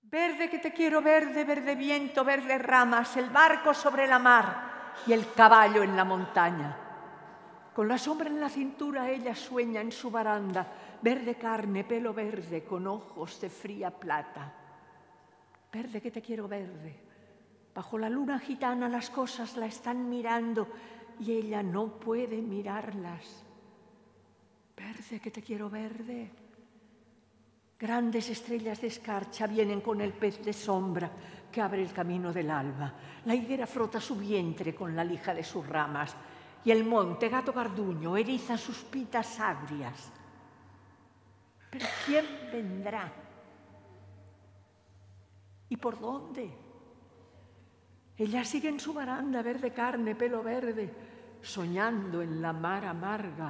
Verde que te quiero, verde, verde viento, verde ramas, el barco sobre la mar y el caballo en la montaña. Con la sombra en la cintura ella sueña en su baranda, verde carne, pelo verde, con ojos de fría plata. Verde que te quiero, verde. Bajo la luna gitana las cosas la están mirando y ella no puede mirarlas. Verde que te quiero, verde. Grandes estrellas de escarcha vienen con el pez de sombra que abre el camino del alba. La higuera frota su vientre con la lija de sus ramas y el monte, gato garduño, eriza sus pitas agrias. ¿Pero quién vendrá? ¿Y por dónde? Ella sigue en su baranda, verde carne, pelo verde, soñando en la mar amarga.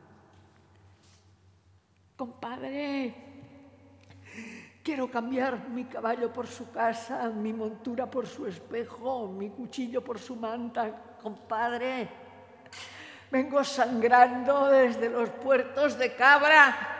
Compadre, quiero cambiar mi caballo por su casa, mi montura por su espejo, mi cuchillo por su manta. Compadre, vengo sangrando desde los puertos de Cabra.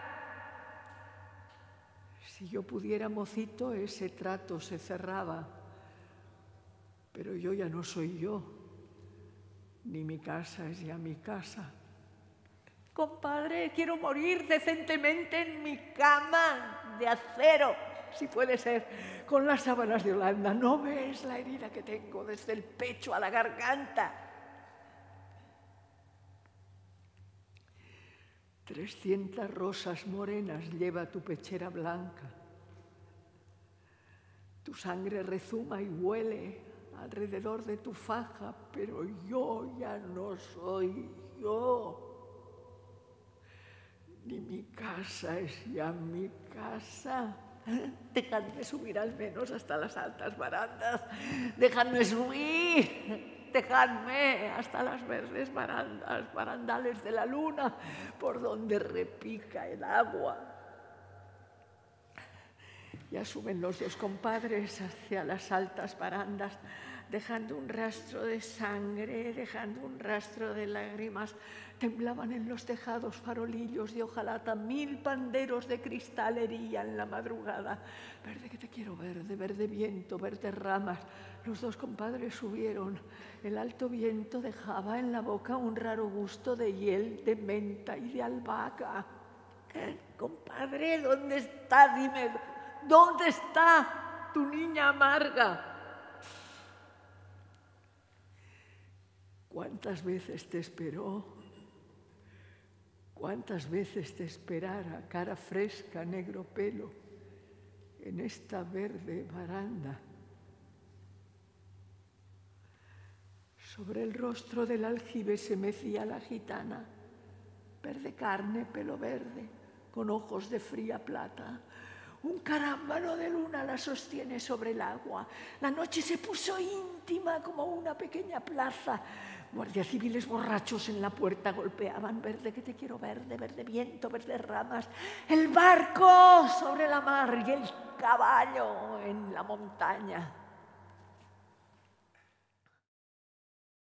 Si yo pudiera, mocito, ese trato se cerraba. Pero yo ya no soy yo, ni mi casa es ya mi casa. Compadre, quiero morir decentemente en mi cama de acero, si puede ser, con las sábanas de Holanda. ¿No ves la herida que tengo desde el pecho a la garganta? 300 rosas morenas lleva tu pechera blanca. Tu sangre rezuma y huele alrededor de tu faja, pero yo ya no soy yo. Ni mi casa es ya mi casa. Dejadme subir al menos hasta las altas barandas. Dejadme subir. Dejadme hasta las verdes barandas, barandales de la luna, por donde repica el agua. Ya suben los dos compadres hacia las altas barandas, dejando un rastro de sangre, dejando un rastro de lágrimas. Temblaban en los tejados farolillos de hojalata, 1000 panderos de cristal herían la madrugada. Verde que te quiero, verde, verde viento, verde ramas. Los dos compadres subieron. El alto viento dejaba en la boca un raro gusto de hiel, de menta y de albahaca. Compadre, ¿dónde está? Dime, ¿dónde está tu niña amarga? ¿Cuántas veces te esperó? ¿Cuántas veces te esperara, cara fresca, negro pelo, en esta verde baranda? Sobre el rostro del aljibe se mecía la gitana, verde carne, pelo verde, con ojos de fría plata. Un carámbano de luna la sostiene sobre el agua. La noche se puso íntima como una pequeña plaza. Guardias civiles borrachos en la puerta golpeaban. Verde que te quiero, verde, verde viento, verde ramas. El barco sobre la mar y el caballo en la montaña.